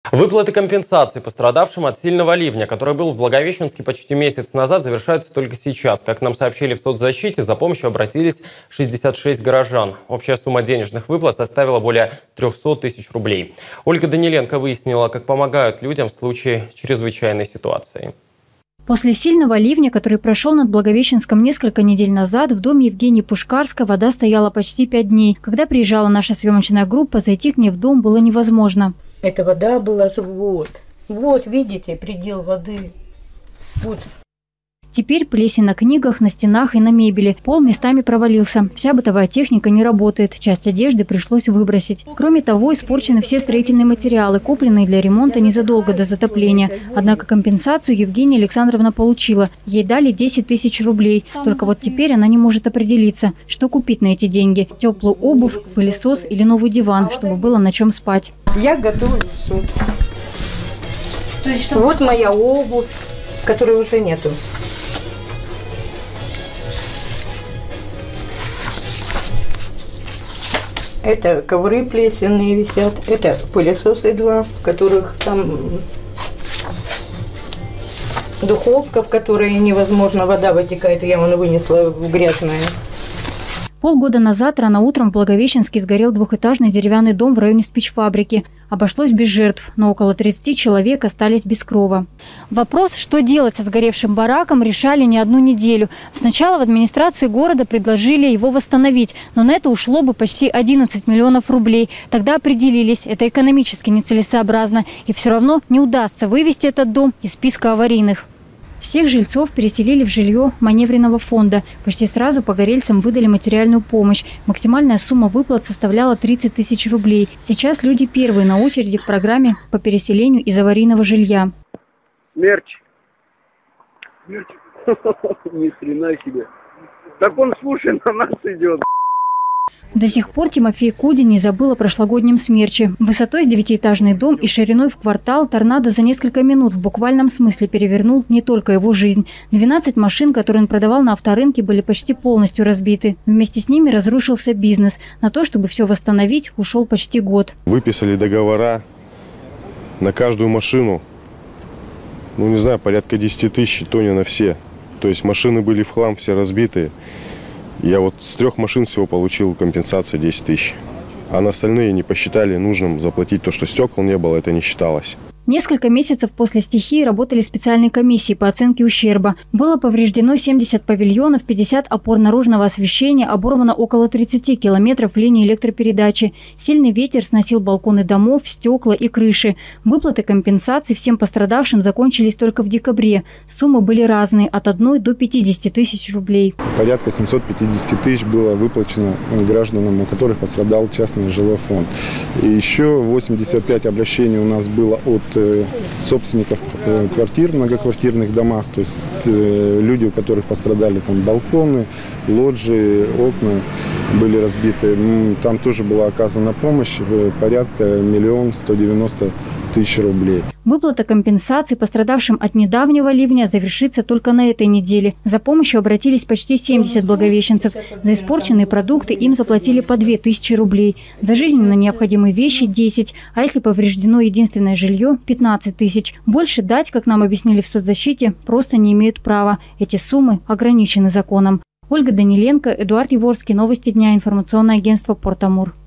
Выплаты компенсаций пострадавшим от сильного ливня, который был в Благовещенске почти месяц назад, завершаются только сейчас. Как нам сообщили в соцзащите, за помощью обратились 66 горожан. Общая сумма денежных выплат составила более 300 тысяч рублей. Ольга Даниленко выяснила, как помогают людям в случае чрезвычайной ситуации. После сильного ливня, который прошел над Благовещенском несколько недель назад, в доме Евгении Пушкарской вода стояла почти 5 дней. Когда приезжала наша съемочная группа, зайти к ней в дом было невозможно. Эта вода была же вот, видите, предел воды. Вот. Теперь плесень на книгах, на стенах и на мебели. Пол местами провалился. Вся бытовая техника не работает. Часть одежды пришлось выбросить. Кроме того, испорчены все строительные материалы, купленные для ремонта незадолго до затопления. Однако компенсацию Евгения Александровна получила. Ей дали 10 тысяч рублей. Только вот теперь она не может определиться, что купить на эти деньги. Теплую обувь, пылесос или новый диван, чтобы было на чем спать. Я готовлю суп. То есть, что вот моя обувь, которой уже нету. Это ковры плесенные висят, это пылесосы 2, в которых там духовка, в которой невозможно, вода вытекает, я вон вынесла в грязное. Полгода назад рано утром в Благовещенске сгорел двухэтажный деревянный дом в районе спичфабрики. Обошлось без жертв, но около 30 человек остались без крова. Вопрос, что делать со сгоревшим бараком, решали не одну неделю. Сначала в администрации города предложили его восстановить, но на это ушло бы почти 11 миллионов рублей. Тогда определились, это экономически нецелесообразно, и все равно не удастся вывести этот дом из списка аварийных. Всех жильцов переселили в жилье маневренного фонда. Почти сразу погорельцам выдали материальную помощь. Максимальная сумма выплат составляла 30 тысяч рублей. Сейчас люди первые на очереди в программе по переселению из аварийного жилья. Смерч. Ни хрена себе. Так он, слушай, на нас идет. До сих пор Тимофей Кудин не забыл о прошлогоднем смерче. Высотой с 9-этажный дом и шириной в квартал торнадо за несколько минут в буквальном смысле перевернул не только его жизнь. 12 машин, которые он продавал на авторынке, были почти полностью разбиты. Вместе с ними разрушился бизнес. На то, чтобы все восстановить, ушел почти год. Выписали договора на каждую машину, не знаю, порядка 10 тысяч, то не на все. То есть машины были в хлам, все разбитые. Я вот с 3 машин всего получил компенсацию 10 тысяч. А на остальные не посчитали нужным заплатить то, что стекол не было, это не считалось. Несколько месяцев после стихии работали специальные комиссии по оценке ущерба. Было повреждено 70 павильонов, 50 опор наружного освещения, оборвано около 30 километров линии электропередачи. Сильный ветер сносил балконы домов, стекла и крыши. Выплаты компенсаций всем пострадавшим закончились только в декабре. Суммы были разные – от 1 до 50 тысяч рублей. Порядка 750 тысяч было выплачено гражданам, у которых пострадал частный жилой фонд. И еще 85 обращений у нас было от собственников квартир в многоквартирных домах, то есть люди, у которых пострадали там балконы, лоджии, окна были разбиты. Там тоже была оказана помощь, порядка 1 190 000 рублей. Выплата компенсаций пострадавшим от недавнего ливня завершится только на этой неделе. За помощью обратились почти 70 благовещенцев. За испорченные продукты им заплатили по 2000 рублей. За жизненно необходимые вещи – 10, а если повреждено единственное жилье – 15 тысяч. Больше дать, как нам объяснили в соцзащите, просто не имеют права. Эти суммы ограничены законом. Ольга Даниленко, Эдуард Яворский. Новости дня. Информационное агентство Порт Амур.